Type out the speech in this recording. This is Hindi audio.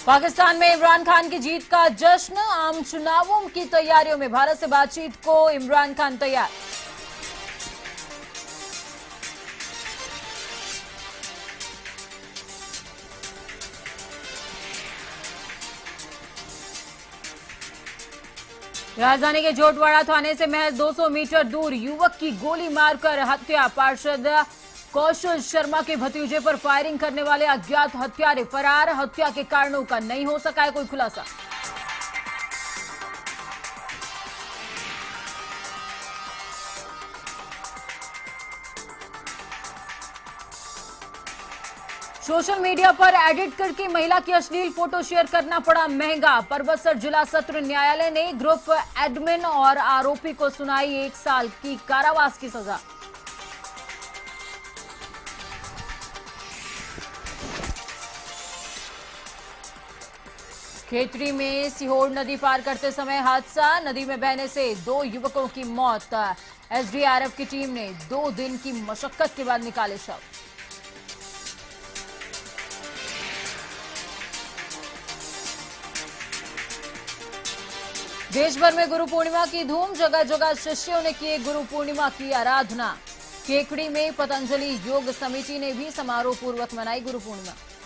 पाकिस्तान में इमरान खान की जीत का जश्न। आम चुनावों की तैयारियों में भारत से बातचीत को इमरान खान तैयार। राजधानी के जोटवाड़ा थाने से महज 200 मीटर दूर युवक की गोली मारकर हत्या। पार्षद कौशल शर्मा के भतीजे पर फायरिंग करने वाले अज्ञात हत्यारे फरार। हत्या के कारणों का नहीं हो सका है कोई खुलासा। सोशल मीडिया पर एडिट करके महिला की अश्लील फोटो शेयर करना पड़ा महंगा। परबतसर जिला सत्र न्यायालय ने ग्रुप एडमिन और आरोपी को सुनाई 1 साल की कारावास की सजा। खेतड़ी में सीहोर नदी पार करते समय हादसा। नदी में बहने से 2 युवकों की मौत। एसडीआरएफ की टीम ने 2 दिन की मशक्कत के बाद निकाले शव। देश भर में गुरु पूर्णिमा की धूम। जगह जगह शिष्यों ने किए गुरु पूर्णिमा की आराधना। केकड़ी में पतंजलि योग समिति ने भी समारोह पूर्वक मनाई गुरु पूर्णिमा।